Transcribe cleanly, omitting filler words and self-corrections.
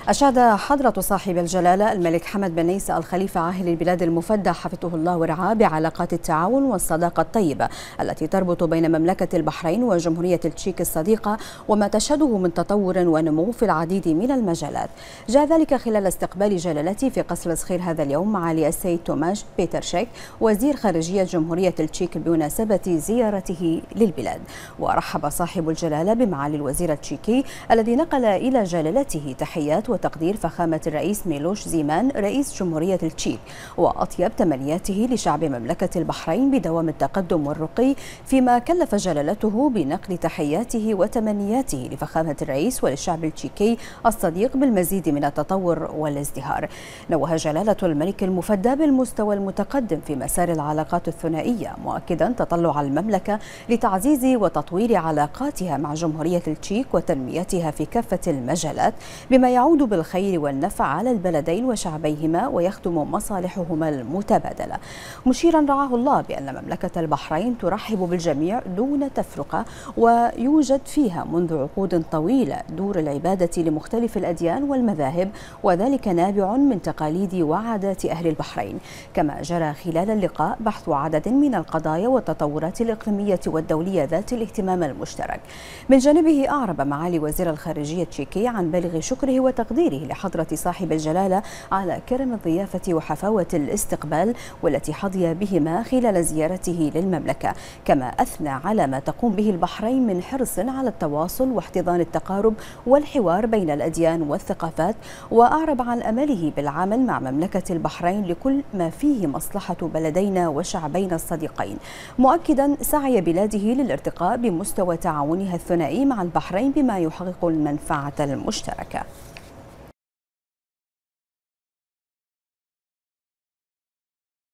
أشاد حضرة صاحب الجلالة الملك حمد بن نيس الخليفة عاهل البلاد المفدى حفظه الله ورعاه بعلاقات التعاون والصداقة الطيبة التي تربط بين مملكة البحرين وجمهورية التشيك الصديقة وما تشهده من تطور ونمو في العديد من المجالات. جاء ذلك خلال استقبال جلالته في قصر صخير هذا اليوم معالي السيد توماش بيترشيك وزير خارجية جمهورية التشيك بمناسبة زيارته للبلاد. ورحب صاحب الجلالة بمعالي الوزير التشيكي الذي نقل إلى جلالته تحيات وتقدير فخامة الرئيس ميلوش زيمان رئيس جمهورية التشيك وأطيب تمنياته لشعب مملكة البحرين بدوام التقدم والرقي، فيما كلف جلالته بنقل تحياته وتمنياته لفخامة الرئيس وللشعب التشيكي الصديق بالمزيد من التطور والازدهار. نوه جلالة الملك المفدى بالمستوى المتقدم في مسار العلاقات الثنائية، مؤكدا تطلع المملكة لتعزيز وتطوير علاقاتها مع جمهورية التشيك وتنميتها في كافة المجالات بما يعود بالخير والنفع على البلدين وشعبيهما ويخدم مصالحهما المتبادلة، مشيرا رعاه الله بأن مملكة البحرين ترحب بالجميع دون تفرقة، ويوجد فيها منذ عقود طويلة دور العبادة لمختلف الأديان والمذاهب، وذلك نابع من تقاليد وعادات أهل البحرين. كما جرى خلال اللقاء بحث عدد من القضايا والتطورات الإقليمية والدولية ذات الاهتمام المشترك. من جانبه أعرب معالي وزير الخارجية التشيكي عن بالغ شكره وتقديره لحضرة صاحب الجلالة على كرم الضيافة وحفاوة الاستقبال والتي حظي بهما خلال زيارته للمملكة، كما أثنى على ما تقوم به البحرين من حرص على التواصل واحتضان التقارب والحوار بين الأديان والثقافات، وأعرب عن أمله بالعمل مع مملكة البحرين لكل ما فيه مصلحة بلدينا وشعبينا الصديقين، مؤكدا سعي بلاده للارتقاء بمستوى تعاونها الثنائي مع البحرين بما يحقق المنفعة المشتركة.